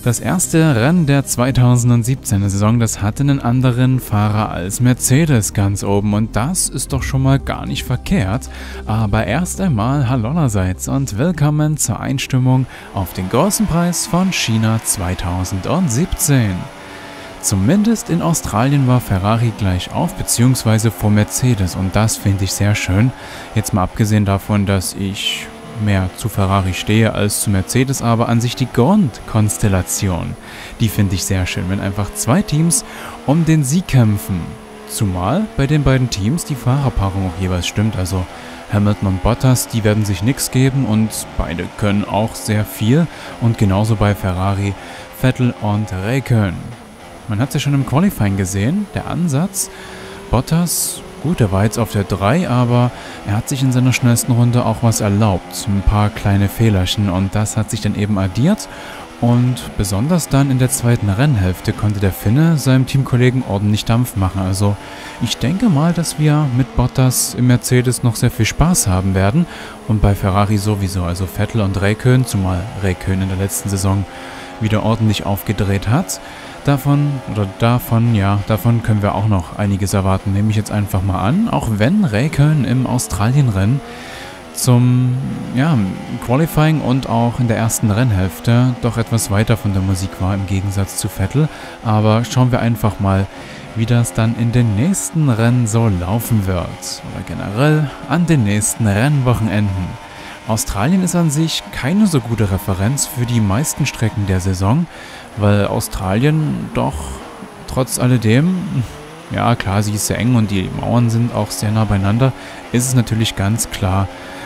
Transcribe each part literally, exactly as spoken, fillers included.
Das erste Rennen der zweitausendsiebzehner Saison, das hatte einen anderen Fahrer als Mercedes ganz oben und das ist doch schon mal gar nicht verkehrt. Aber erst einmal hallo allerseits und willkommen zur Einstimmung auf den großen Preis von China zweitausendsiebzehn. Zumindest in Australien war Ferrari gleich auf, beziehungsweise vor Mercedes und das finde ich sehr schön. Jetzt mal abgesehen davon, dass ich mehr zu Ferrari stehe als zu Mercedes, aber an sich die Grundkonstellation, die finde ich sehr schön, wenn einfach zwei Teams um den Sieg kämpfen. Zumal bei den beiden Teams die Fahrerpaarung auch jeweils stimmt, also Hamilton und Bottas, die werden sich nichts geben und beide können auch sehr viel und genauso bei Ferrari, Vettel und Räikkönen. Man hat es ja schon im Qualifying gesehen, der Ansatz, Bottas, gut, er war jetzt auf der drei, aber er hat sich in seiner schnellsten Runde auch was erlaubt. Ein paar kleine Fehlerchen und das hat sich dann eben addiert. Und besonders dann in der zweiten Rennhälfte konnte der Finne seinem Teamkollegen ordentlich Dampf machen. Also ich denke mal, dass wir mit Bottas im Mercedes noch sehr viel Spaß haben werden. Und bei Ferrari sowieso, also Vettel und Räikkönen, zumal Räikkönen in der letzten Saison wieder ordentlich aufgedreht hat. Davon, oder davon, ja, davon können wir auch noch einiges erwarten, nehme ich jetzt einfach mal an, auch wenn Räikkönen im Australienrennen zum, ja, Qualifying und auch in der ersten Rennhälfte doch etwas weiter von der Musik war im Gegensatz zu Vettel, aber schauen wir einfach mal, wie das dann in den nächsten Rennen so laufen wird, oder generell an den nächsten Rennwochenenden. Australien ist an sich keine so gute Referenz für die meisten Strecken der Saison, weil Australien doch trotz alledem, ja klar, sie ist sehr eng und die Mauern sind auch sehr nah beieinander, ist es natürlich ganz klar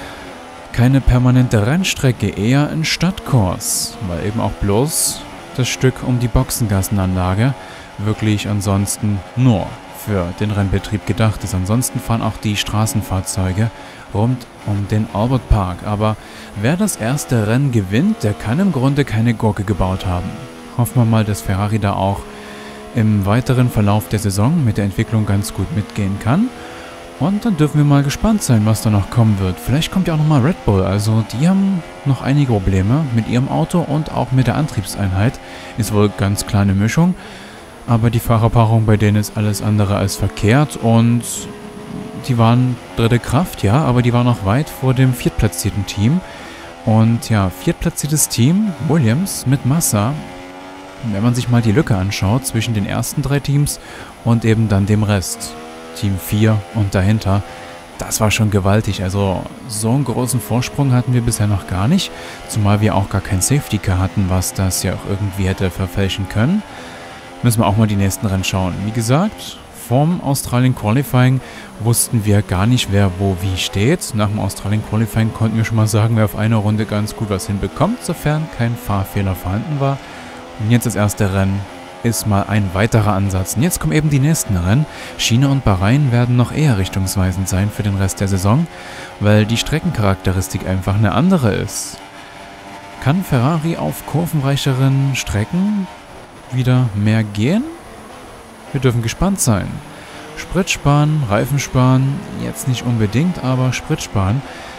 keine permanente Rennstrecke, eher ein Stadtkurs, weil eben auch bloß das Stück um die Boxengassenanlage wirklich ansonsten nur für den Rennbetrieb gedacht ist. Ansonsten fahren auch die Straßenfahrzeuge rund um den Albert Park. Aber wer das erste Rennen gewinnt, der kann im Grunde keine Gurke gebaut haben. Hoffen wir mal, dass Ferrari da auch im weiteren Verlauf der Saison mit der Entwicklung ganz gut mitgehen kann. Und dann dürfen wir mal gespannt sein, was da noch kommen wird. Vielleicht kommt ja auch nochmal Red Bull. Also die haben noch einige Probleme mit ihrem Auto und auch mit der Antriebseinheit. Ist wohl ganz klar eine Mischung. Aber die Fahrerpaarung bei denen ist alles andere als verkehrt und die waren dritte Kraft, ja, aber die waren noch weit vor dem viertplatzierten Team. Und ja, viertplatziertes Team, Williams mit Massa, wenn man sich mal die Lücke anschaut zwischen den ersten drei Teams und eben dann dem Rest, Team vier und dahinter, das war schon gewaltig. Also so einen großen Vorsprung hatten wir bisher noch gar nicht, zumal wir auch gar kein Safety Car hatten, was das ja auch irgendwie hätte verfälschen können. Müssen wir auch mal die nächsten Rennen schauen. Wie gesagt, vorm Australien Qualifying wussten wir gar nicht, wer wo wie steht. Nach dem Australien Qualifying konnten wir schon mal sagen, wer auf einer Runde ganz gut was hinbekommt, sofern kein Fahrfehler vorhanden war. Und jetzt das erste Rennen ist mal ein weiterer Ansatz. Und jetzt kommen eben die nächsten Rennen. China und Bahrain werden noch eher richtungsweisend sein für den Rest der Saison, weil die Streckencharakteristik einfach eine andere ist. Kann Ferrari auf kurvenreicheren Strecken wieder mehr gehen? Wir dürfen gespannt sein. Sprit sparen, Reifen sparen, jetzt nicht unbedingt, aber Sprit sparen.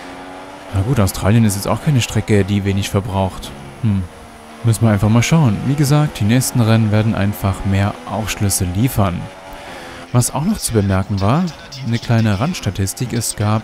Na gut, Australien ist jetzt auch keine Strecke, die wenig verbraucht. Hm, müssen wir einfach mal schauen. Wie gesagt, die nächsten Rennen werden einfach mehr Aufschlüsse liefern. Was auch noch zu bemerken war, eine kleine Randstatistik, es gab,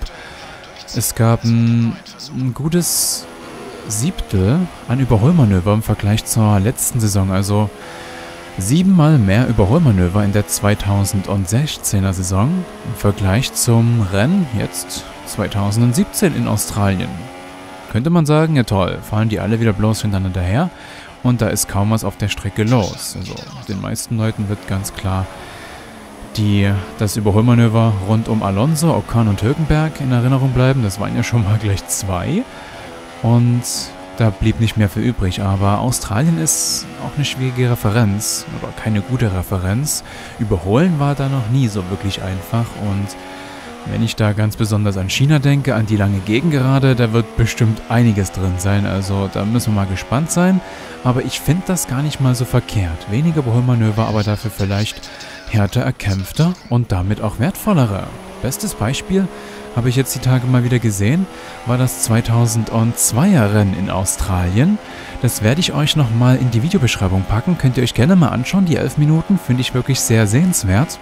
es gab ein, ein gutes Siebtel an Überholmanöver im Vergleich zur letzten Saison, also siebenmal mehr Überholmanöver in der zweitausendsechzehner Saison im Vergleich zum Rennen jetzt zweitausendsiebzehn in Australien. Könnte man sagen, ja toll, fahren die alle wieder bloß hintereinander her und da ist kaum was auf der Strecke los. Also den meisten Leuten wird ganz klar die, das Überholmanöver rund um Alonso, Ocon und Hülkenberg in Erinnerung bleiben. Das waren ja schon mal gleich zwei. Und da blieb nicht mehr für übrig, aber Australien ist auch eine schwierige Referenz, aber keine gute Referenz. Überholen war da noch nie so wirklich einfach und wenn ich da ganz besonders an China denke, an die lange Gegengerade, da wird bestimmt einiges drin sein, also da müssen wir mal gespannt sein. Aber ich finde das gar nicht mal so verkehrt. Weniger Überholmanöver, aber dafür vielleicht härter erkämpfter und damit auch wertvollere. Bestes Beispiel, habe ich jetzt die Tage mal wieder gesehen, war das zweitausendzweier Rennen in Australien. Das werde ich euch nochmal in die Videobeschreibung packen, könnt ihr euch gerne mal anschauen. Die elf Minuten finde ich wirklich sehr sehenswert.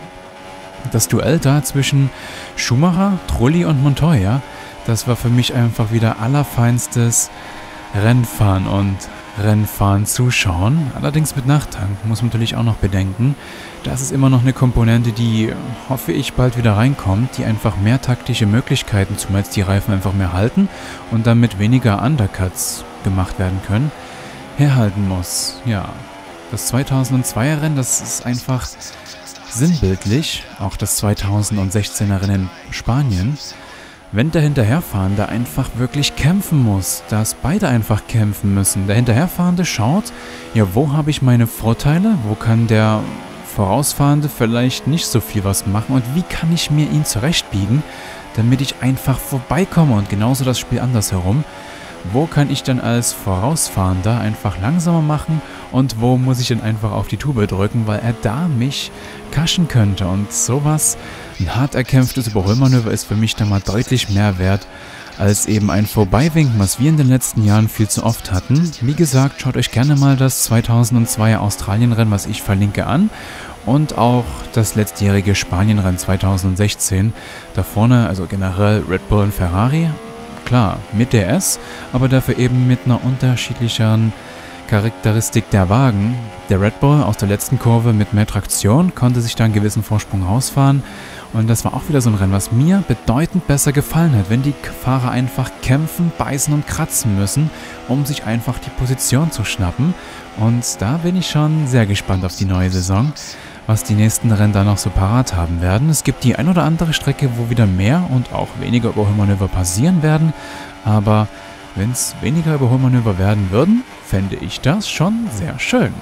Das Duell da zwischen Schumacher, Trulli und Montoya, das war für mich einfach wieder allerfeinstes Rennfahren und Rennfahren zuschauen. Allerdings mit Nachtank muss man natürlich auch noch bedenken. Das ist immer noch eine Komponente, die, hoffe ich, bald wieder reinkommt, die einfach mehr taktische Möglichkeiten, zumal jetzt die Reifen einfach mehr halten und damit weniger Undercuts gemacht werden können, herhalten muss. Ja, das zweitausendzweier Rennen, das ist einfach sinnbildlich, auch das zweitausendsechzehner Rennen in Spanien. Wenn der Hinterherfahrende einfach wirklich kämpfen muss, dass beide einfach kämpfen müssen. Der Hinterherfahrende schaut, ja, wo habe ich meine Vorteile, wo kann der Vorausfahrende vielleicht nicht so viel was machen und wie kann ich mir ihn zurechtbiegen, damit ich einfach vorbeikomme und genauso das Spiel andersherum. Wo kann ich dann als Vorausfahrender einfach langsamer machen und wo muss ich dann einfach auf die Tube drücken, weil er da mich kaschen könnte und sowas. Ein hart erkämpftes Überholmanöver ist für mich da mal deutlich mehr wert als eben ein Vorbeiwinken, was wir in den letzten Jahren viel zu oft hatten. Wie gesagt, schaut euch gerne mal das zweitausendzweier Australienrennen, was ich verlinke, an und auch das letztjährige Spanienrennen zweitausendsechzehn. Da vorne, also generell Red Bull und Ferrari, klar, mit D S, aber dafür eben mit einer unterschiedlicheren Charakteristik der Wagen. Der Red Bull aus der letzten Kurve mit mehr Traktion konnte sich da einen gewissen Vorsprung rausfahren und das war auch wieder so ein Rennen, was mir bedeutend besser gefallen hat, wenn die Fahrer einfach kämpfen, beißen und kratzen müssen, um sich einfach die Position zu schnappen. Und da bin ich schon sehr gespannt auf die neue Saison, was die nächsten Rennen da noch so parat haben werden. Es gibt die ein oder andere Strecke, wo wieder mehr und auch weniger Überholmanöver passieren werden, aber wenn es weniger Überholmanöver werden würden, fände ich das schon sehr schön.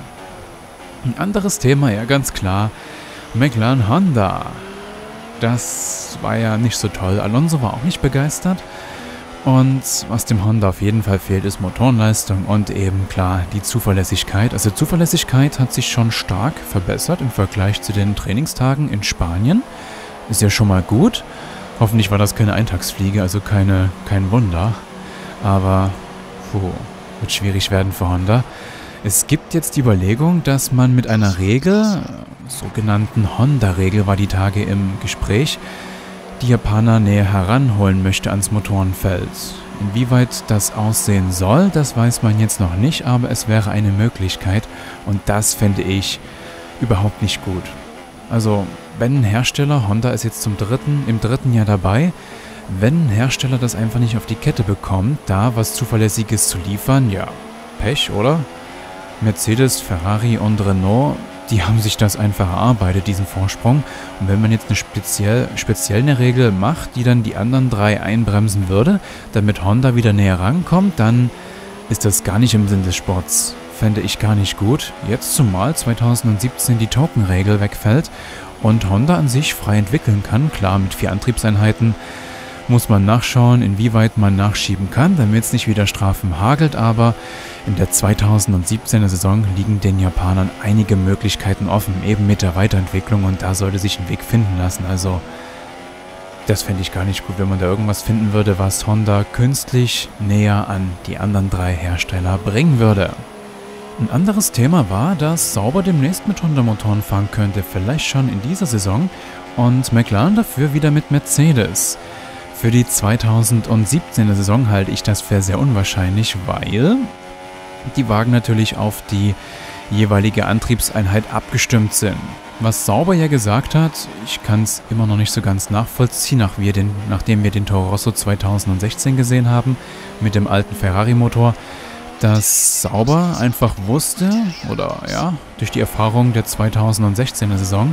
Ein anderes Thema, ja ganz klar, McLaren Honda. Das war ja nicht so toll. Alonso war auch nicht begeistert. Und was dem Honda auf jeden Fall fehlt, ist Motorenleistung und eben klar die Zuverlässigkeit. Also Zuverlässigkeit hat sich schon stark verbessert im Vergleich zu den Trainingstagen in Spanien. Ist ja schon mal gut. Hoffentlich war das keine Eintagsfliege, also keine, kein Wunder. Aber puh, wird schwierig werden für Honda. Es gibt jetzt die Überlegung, dass man mit einer Regel, sogenannten Honda-Regel war die Tage im Gespräch, die Japaner näher heranholen möchte ans Motorenfeld. Inwieweit das aussehen soll, das weiß man jetzt noch nicht, aber es wäre eine Möglichkeit und das fände ich überhaupt nicht gut. Also, wenn ein Hersteller, Honda ist jetzt zum dritten, im dritten Jahr dabei, wenn ein Hersteller das einfach nicht auf die Kette bekommt, da was Zuverlässiges zu liefern, ja, Pech, oder? Mercedes, Ferrari und Renault, die haben sich das einfach erarbeitet, diesen Vorsprung. Und wenn man jetzt eine speziell, speziell eine Regel macht, die dann die anderen drei einbremsen würde, damit Honda wieder näher rankommt, dann ist das gar nicht im Sinn des Sports. Fände ich gar nicht gut. Jetzt zumal zweitausendsiebzehn die Token-Regel wegfällt und Honda an sich frei entwickeln kann. Klar, mit vier Antriebseinheiten muss man nachschauen, inwieweit man nachschieben kann, damit es nicht wieder Strafen hagelt, aber in der zweitausendsiebzehner Saison liegen den Japanern einige Möglichkeiten offen, eben mit der Weiterentwicklung und da sollte sich ein Weg finden lassen. Also das fände ich gar nicht gut, wenn man da irgendwas finden würde, was Honda künstlich näher an die anderen drei Hersteller bringen würde. Ein anderes Thema war, dass Sauber demnächst mit Honda-Motoren fahren könnte, vielleicht schon in dieser Saison und McLaren dafür wieder mit Mercedes. Für die zweitausendsiebzehner Saison halte ich das für sehr unwahrscheinlich, weil die Wagen natürlich auf die jeweilige Antriebseinheit abgestimmt sind. Was Sauber ja gesagt hat, ich kann es immer noch nicht so ganz nachvollziehen, nach wir den, nachdem wir den Toro Rosso zweitausendsechzehn gesehen haben mit dem alten Ferrari-Motor, dass Sauber einfach wusste, oder ja, durch die Erfahrung der zweitausendsechzehner Saison,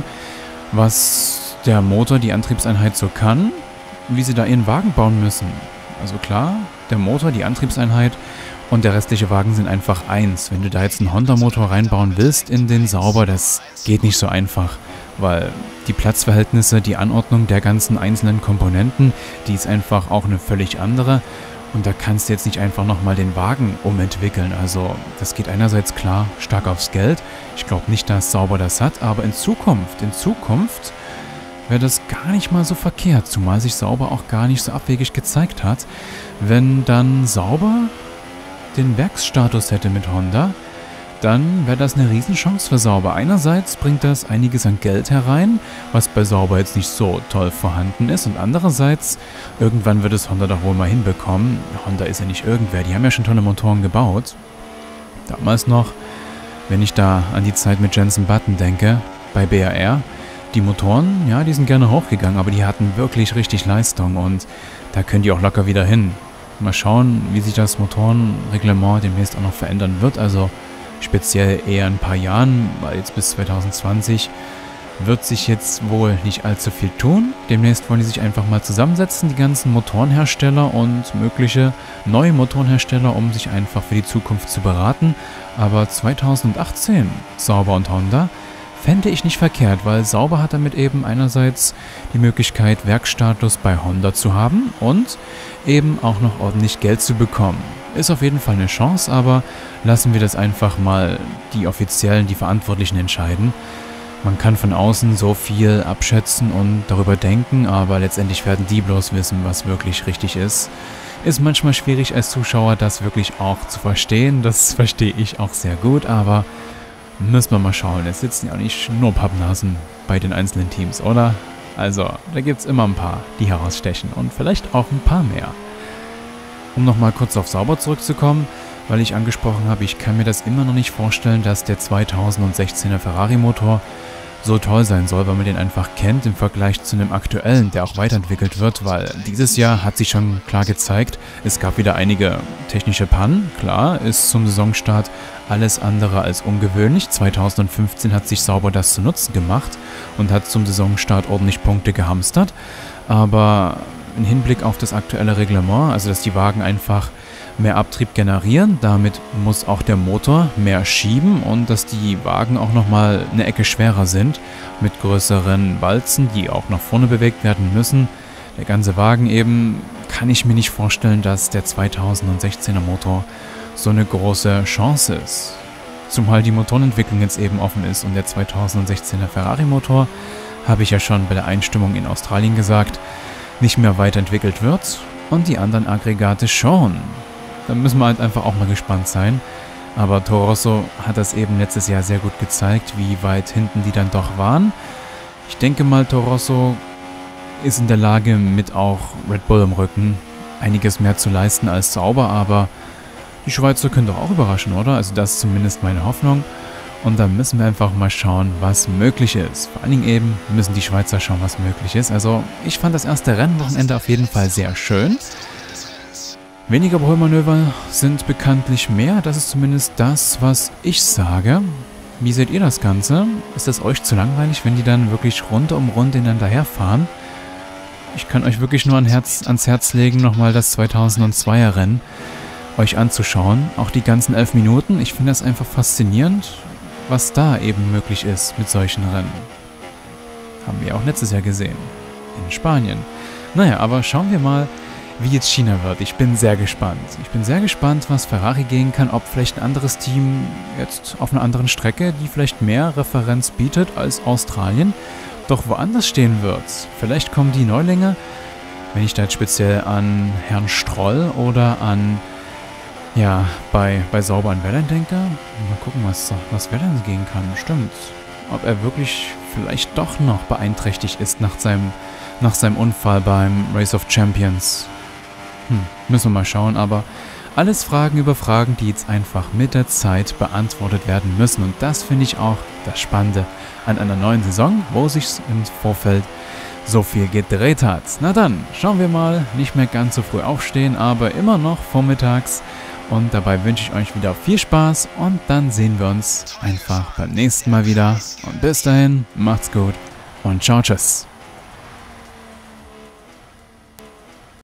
was der Motor, die Antriebseinheit so kann, wie sie da ihren Wagen bauen müssen. Also klar, der Motor, die Antriebseinheit und der restliche Wagen sind einfach eins. Wenn du da jetzt einen Honda-Motor reinbauen willst in den Sauber, das geht nicht so einfach, weil die Platzverhältnisse, die Anordnung der ganzen einzelnen Komponenten, die ist einfach auch eine völlig andere und da kannst du jetzt nicht einfach nochmal den Wagen umentwickeln. Also das geht einerseits klar stark aufs Geld. Ich glaube nicht, dass Sauber das hat, aber in Zukunft, in Zukunft wäre das gar nicht mal so verkehrt, zumal sich Sauber auch gar nicht so abwegig gezeigt hat, wenn dann Sauber den Werksstatus hätte mit Honda, dann wäre das eine Riesenchance für Sauber. Einerseits bringt das einiges an Geld herein, was bei Sauber jetzt nicht so toll vorhanden ist, und andererseits, irgendwann wird es Honda doch wohl mal hinbekommen. Honda ist ja nicht irgendwer, die haben ja schon tolle Motoren gebaut. Damals noch, wenn ich da an die Zeit mit Jenson Button denke, bei B R R, die Motoren, ja, die sind gerne hochgegangen, aber die hatten wirklich richtig Leistung und da können die auch locker wieder hin. Mal schauen, wie sich das Motorenreglement demnächst auch noch verändern wird, also speziell eher in ein paar Jahren, weil jetzt bis zwanzig zwanzig wird sich jetzt wohl nicht allzu viel tun. Demnächst wollen die sich einfach mal zusammensetzen, die ganzen Motorenhersteller und mögliche neue Motorenhersteller, um sich einfach für die Zukunft zu beraten. Aber zwanzig achtzehn, Sauber und Honda, fände ich nicht verkehrt, weil Sauber hat damit eben einerseits die Möglichkeit, Werkstatus bei Honda zu haben und eben auch noch ordentlich Geld zu bekommen. Ist auf jeden Fall eine Chance, aber lassen wir das einfach mal die Offiziellen, die Verantwortlichen entscheiden. Man kann von außen so viel abschätzen und darüber denken, aber letztendlich werden die bloß wissen, was wirklich richtig ist. Ist manchmal schwierig als Zuschauer, das wirklich auch zu verstehen. Das verstehe ich auch sehr gut, aber müssen wir mal schauen. Es sitzen ja auch nicht nur Pappnasen bei den einzelnen Teams, oder? Also, da gibt es immer ein paar, die herausstechen und vielleicht auch ein paar mehr. Um nochmal kurz auf Sauber zurückzukommen, weil ich angesprochen habe, ich kann mir das immer noch nicht vorstellen, dass der zweitausendsechzehner Ferrari-Motor so toll sein soll, weil man den einfach kennt im Vergleich zu einem aktuellen, der auch weiterentwickelt wird, weil dieses Jahr hat sich schon klar gezeigt, es gab wieder einige technische Pannen, klar, ist zum Saisonstart alles andere als ungewöhnlich. zweitausendfünfzehn hat sich Sauber das zu Nutzen gemacht und hat zum Saisonstart ordentlich Punkte gehamstert, aber im Hinblick auf das aktuelle Reglement, also dass die Wagen einfach mehr Abtrieb generieren, damit muss auch der Motor mehr schieben und dass die Wagen auch nochmal eine Ecke schwerer sind, mit größeren Walzen, die auch nach vorne bewegt werden müssen. Der ganze Wagen eben, kann ich mir nicht vorstellen, dass der zweitausendsechzehner Motor so eine große Chance ist. Zumal die Motorenentwicklung jetzt eben offen ist und der zweitausendsechzehner Ferrari-Motor, habe ich ja schon bei der Einstimmung in Australien gesagt, nicht mehr weiterentwickelt wird und die anderen Aggregate schon. Da müssen wir halt einfach auch mal gespannt sein. Aber Toro Rosso hat das eben letztes Jahr sehr gut gezeigt, wie weit hinten die dann doch waren. Ich denke mal, Toro Rosso ist in der Lage, mit auch Red Bull im Rücken einiges mehr zu leisten als Sauber, aber die Schweizer können doch auch überraschen, oder? Also das ist zumindest meine Hoffnung. Und da müssen wir einfach mal schauen, was möglich ist. Vor allen Dingen eben müssen die Schweizer schauen, was möglich ist. Also ich fand das erste Rennwochenende auf jeden Fall sehr schön. Weniger Überholmanöver sind bekanntlich mehr. Das ist zumindest das, was ich sage. Wie seht ihr das Ganze? Ist das euch zu langweilig, wenn die dann wirklich Runde um Runde ineinander herfahren? Ich kann euch wirklich nur an Herz, ans Herz legen, nochmal das zweitausendzweier Rennen euch anzuschauen. Auch die ganzen elf Minuten. Ich finde das einfach faszinierend, was da eben möglich ist mit solchen Rennen. Haben wir auch letztes Jahr gesehen. In Spanien. Naja, aber schauen wir mal, wie jetzt China wird. Ich bin sehr gespannt. Ich bin sehr gespannt, was Ferrari gehen kann, ob vielleicht ein anderes Team jetzt auf einer anderen Strecke, die vielleicht mehr Referenz bietet als Australien, doch woanders stehen wird. Vielleicht kommen die Neulinge, wenn ich da jetzt speziell an Herrn Stroll oder an, ja, bei, bei Sauber an Wellen denke. Mal gucken, was, was Wellen gehen kann. Stimmt. Ob er wirklich vielleicht doch noch beeinträchtigt ist nach seinem, nach seinem Unfall beim Race of Champions. Hm, müssen wir mal schauen, aber alles Fragen über Fragen, die jetzt einfach mit der Zeit beantwortet werden müssen. Und das finde ich auch das Spannende an einer neuen Saison, wo sich im Vorfeld so viel gedreht hat. Na dann, schauen wir mal, nicht mehr ganz so früh aufstehen, aber immer noch vormittags. Und dabei wünsche ich euch wieder viel Spaß und dann sehen wir uns einfach beim nächsten Mal wieder. Und bis dahin, macht's gut und ciao, tschüss.